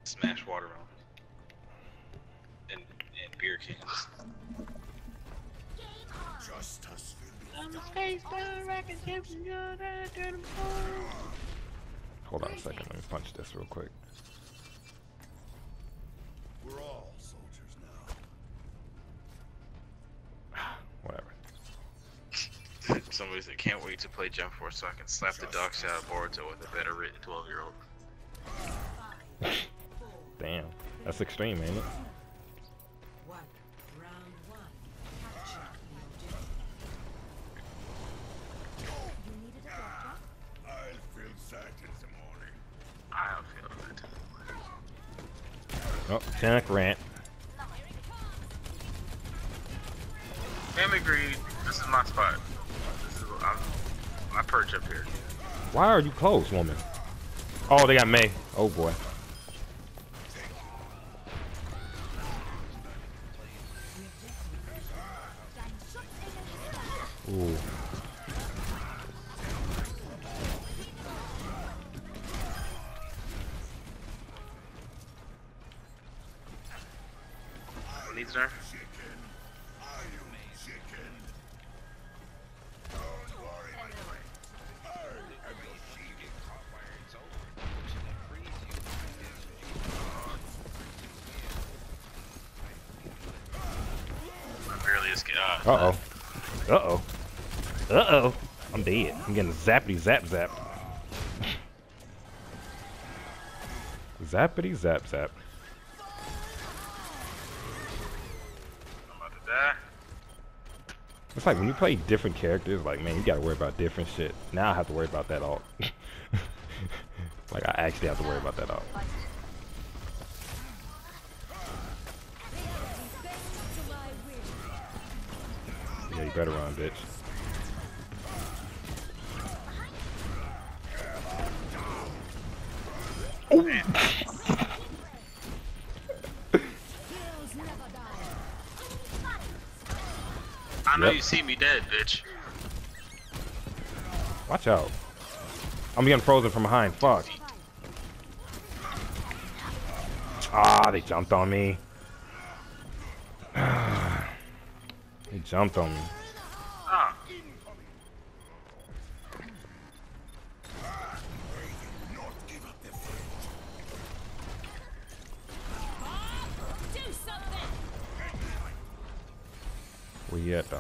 Smash watermelon. And beer cans. Hold on a second, let me punch this real quick. We're all soldiers now. Whatever. Somebody said, can't wait to play Jump Force so I can slap the dog shit out of Boruto with a better written 12-year-old. Damn, that's extreme, ain't it? I'll feel sad in the morning. I'll feel that. Oh, Jack rant. Family agreed. This is my spot. This is I perch up here. Why are you close, woman? Oh, they got May. Oh boy. Ooh. Needs nerf. I barely escaped. Uh-oh. Uh-oh. Uh-oh. I'm dead. I'm getting zappity zap zap. Zappity zap zap. I'm about to die. It's like when you play different characters, like, man, you gotta worry about different shit. Now I have to worry about that all. Like, I actually have to worry about that all. Yeah, you better run, bitch. I know Yep. you see me dead, bitch. Watch out. I'm getting frozen from behind. Fuck. Ah, they jumped on me. They jumped on me. Ah. Where you at, though?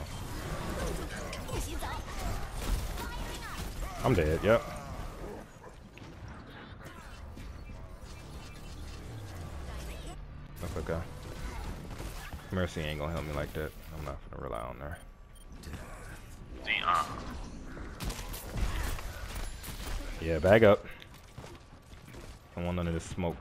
I'm dead, yep. That's okay. Mercy ain't gonna help me like that. I'm not gonna rely on her. Damn. Yeah, bag up. I want none of this smoke.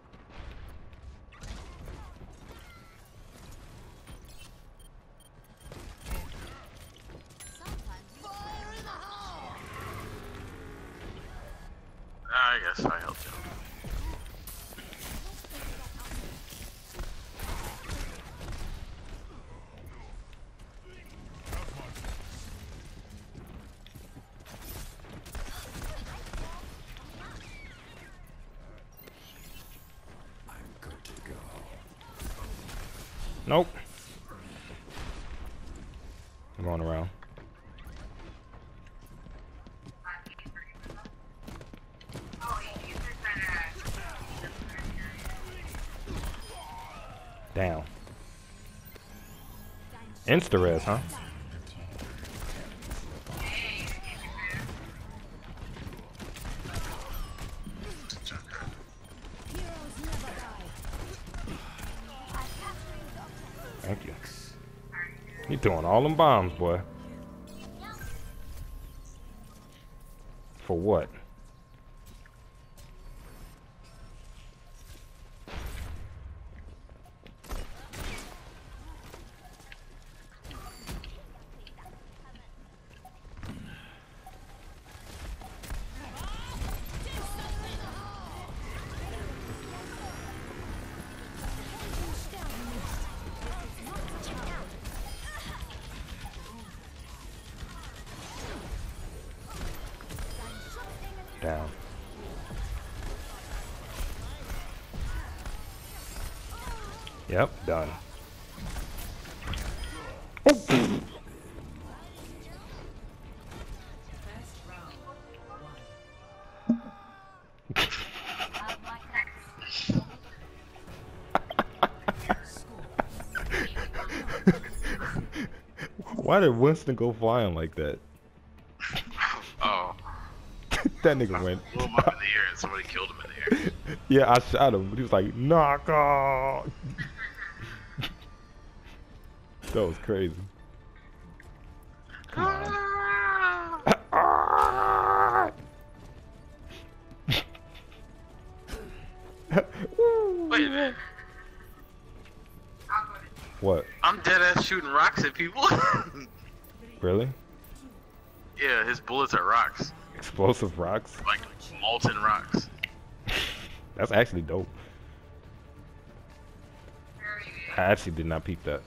I guess I helped you. Nope. I'm going around. Down. Insta-res, huh? Thank you. You throwing all them bombs, boy. For what? Yep, done. Why did Winston go flying like that? Oh. That nigga went. Blew him up in the air and somebody killed him in the air. Yeah, I shot him, but he was like, knock off. That was crazy. Come on. Wait a minute. What? I'm dead ass shooting rocks at people. Really? Yeah, his bullets are rocks. Explosive rocks? Like molten rocks. That's actually dope. I actually did not peep that.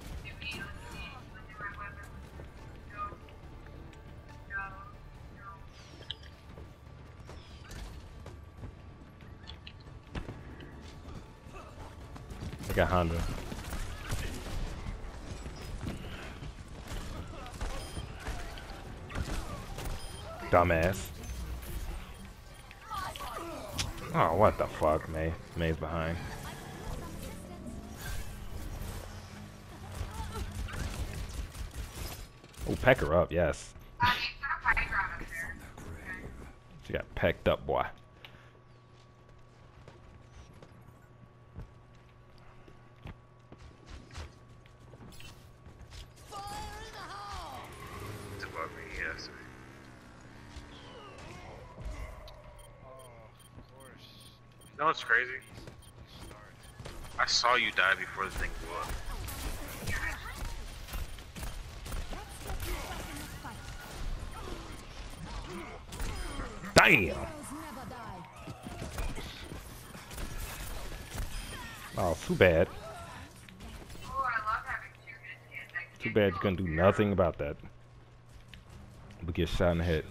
I got Honda. Dumbass. Oh, what the fuck, May? May's behind. Oh, peck her up, yes. She got pecked up, boy. It's above me, yes. You know what's crazy? I saw you die before the thing blew up. Damn! Oh, too bad. Too bad you couldn't do nothing about that. But get shot in the head.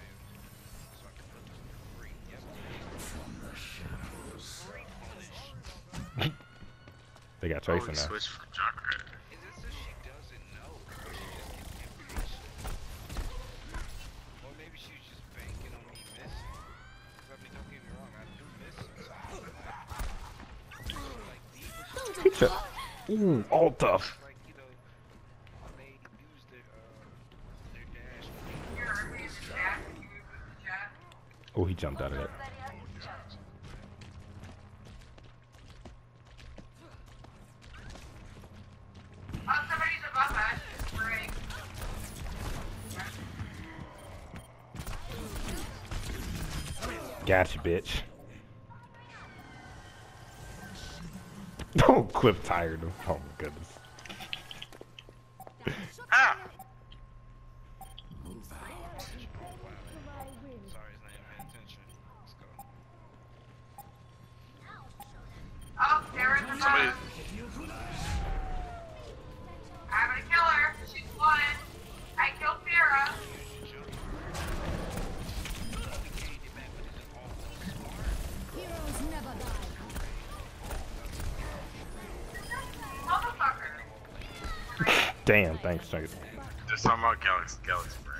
They got Tracer now. Switch from Junkrat. Is it so she doesn't know? Or maybe she was just banking on me missing. Because I mean, don't get me wrong, I do miss it. Like, Ooh, all tough. like, you know, they use their dash. Oh, he jumped out of that. Gotcha, bitch. Oh, Cliff tired him. Oh my goodness. Ah! Sorry, he's not even paying attention. Let's go. Oh, there is a Somebody. I'm gonna kill her. She's wanted. I killed Sarah. Heroes never die. Motherfucker. Damn, thanks, Chunky. Just talking about Galaxy Brain.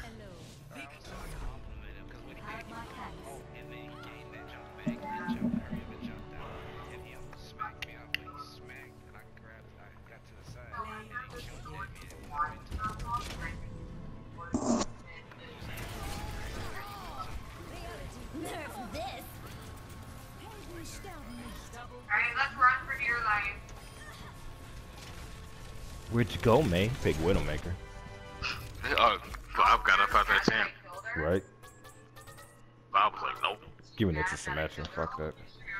And then he gained that jump back, and jump, hurry up and jump down. And he almost smacked me out, but he smacked, and I got to the side, and he jumped at me and went into the Nerf this. Alright, let's run for dear life. Where'd you go, May? Big Widowmaker. Oh, Bob got up out that team. Right? Bob was like, nope. Giving it to Symmetra. Fuck that.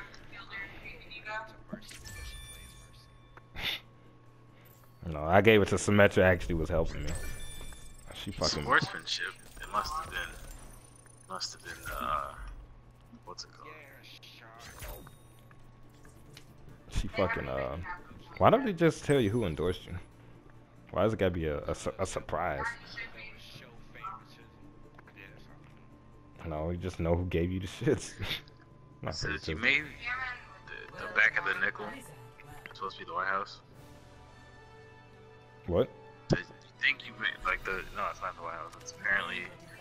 No, I gave it to Symmetra. Actually, was helping me. She fucking. Sportsmanship. It must have been, what's it called? She fucking. Why don't they just tell you who endorsed you? Why does it gotta be a surprise? No, you just know who gave you the shits. Not Said you favoritism. made the back of the nickel. It's supposed to be the White House. What? You think you like the? No, it's not the White House. It's apparently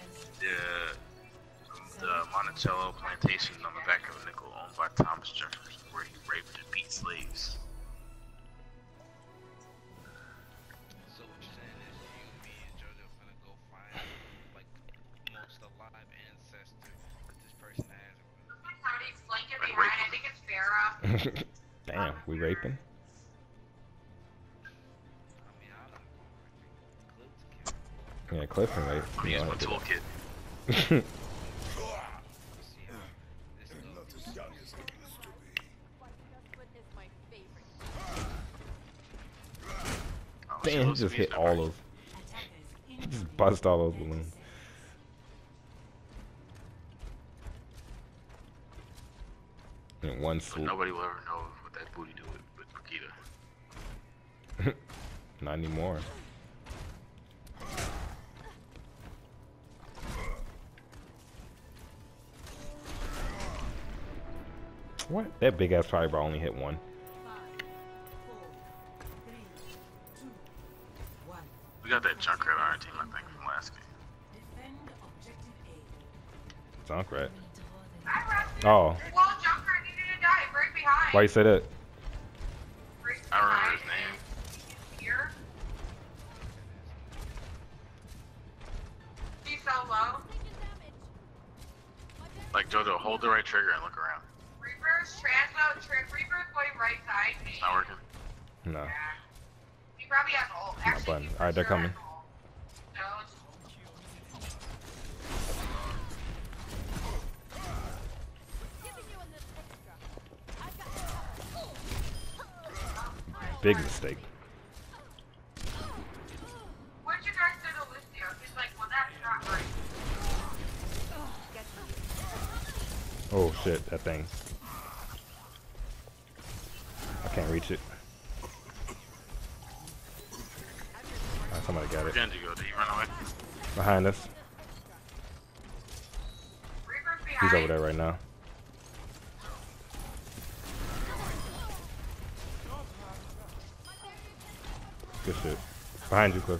the Monticello plantation on the back of a nickel owned by Thomas Jefferson, where he raped and beat slaves. So what you're saying is you, me, and JoJo finna go find like most alive ancestor that this person has. Somebody's flanking behind. I think it's Farah. Damn, we raping? I mean, I don't know. Clips count. Yeah, Cliff can rape. I'm You using know, my toolkit. I See how this Not goes. as young as I used to be. Oh, Damn, he supposed to just be hit a all those. He just bust all those balloons. In one But swoop. nobody will ever know what that booty do with Brigida. Not anymore. What? That big ass fiber only hit one. We got that Junkrat on our team, I think, from last game. Junkrat. I rushed it. Oh, Well, Junker needed to die. Break behind. why you say that? Break I don't remember behind. his name. Here. He's so low. Like Jojo, hold the right trigger and look around. Reaper's Reaper's going right side. It's not working. No. Yeah. He probably has ult. Actually, button. he for Alright, they're sure coming. has ult. No, it's Big mistake. What'd you guys do to Lucio? He's like, well, that's not right. Oh shit, that thing. I can't reach it. Alright, somebody got Where'd it. Genji go? Did he run away? Behind us. Reaper's behind. He's over there right now. Good shit. Behind you, Cliff.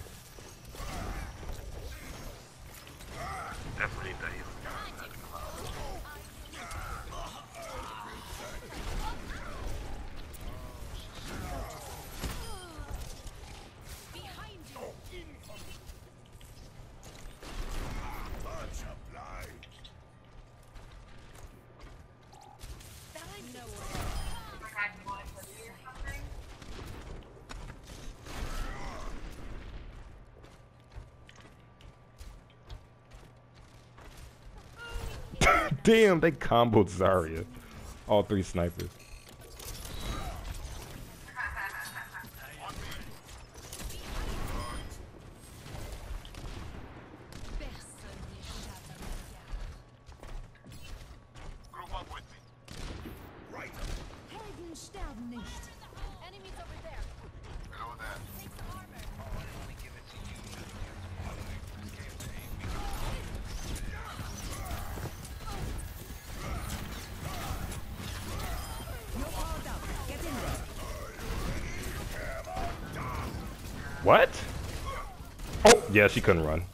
Definitely need that healing. Much obliged. Behind you, want to put you or something? Damn, they comboed Zarya. All three snipers. Group up with me. Right. Helden sterben nicht. Enemies over there. Know that. Only give it to you. What? Oh, yeah, she couldn't run.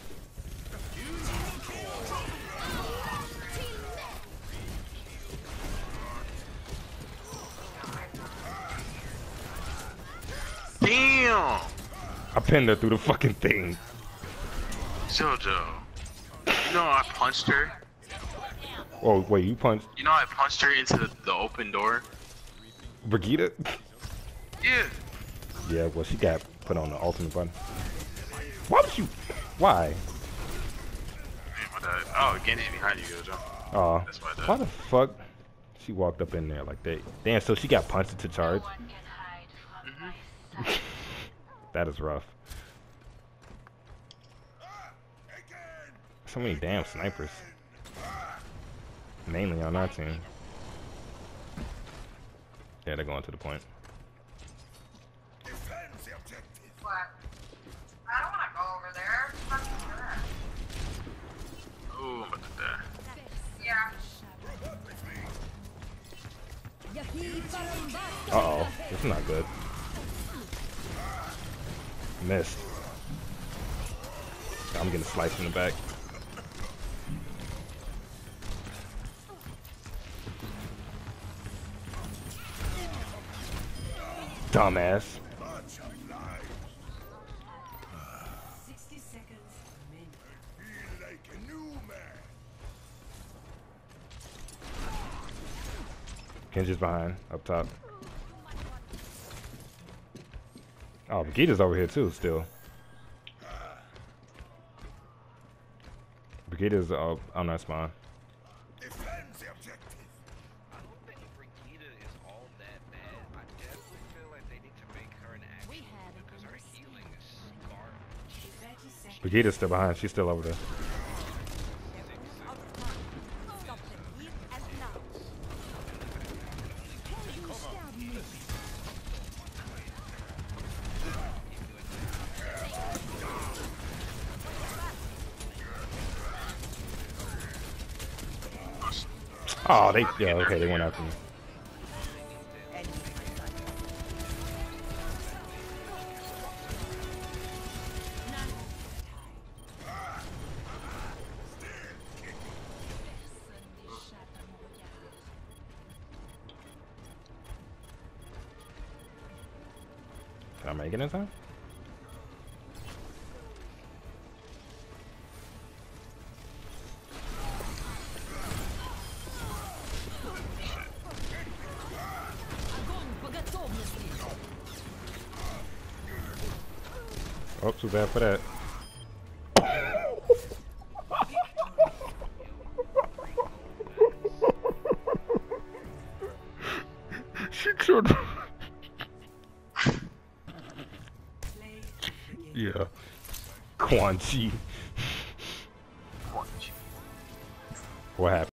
Damn! I pinned her through the fucking thing. Jojo. You know I punched her? Oh, wait, you punched You know I punched her into the open door? Brigida? Yeah. Yeah, well, she got put on the ultimate button. Why would you? Why? Damn, I died. Oh, Genji behind you, Jojo. Oh, That's why I died. why the fuck? She walked up in there like that. Damn, so she got punched into charge. That is rough. So many damn snipers. Mainly on our team. Yeah, they're going to the point. Defend the objective. What? I don't want to go over there. Fuck that. Ooh, I'm about to die. Yeah. Uh-oh, this is not good. Missed. I'm getting sliced in the back. Dumbass. Bunch of lies. 60 seconds remaining. Feel like a new man. Kenji's behind, up top. Oh, Vegeta's over here too, still. Vegeta's on that spawn. Defend the objective. I don't think Brigitte is all that bad. I definitely feel like they need to make her an action We had it because in her the healing is garbage. 30 seconds. Vegeta's still behind, she's still over there. Stop them here and now. You stabbed me. Oh, yeah, okay, they went after me. Can I make it in time? Огонь по готовности. Oh, too bad for that. She killed me. Yeah. Quan Chi. What happened?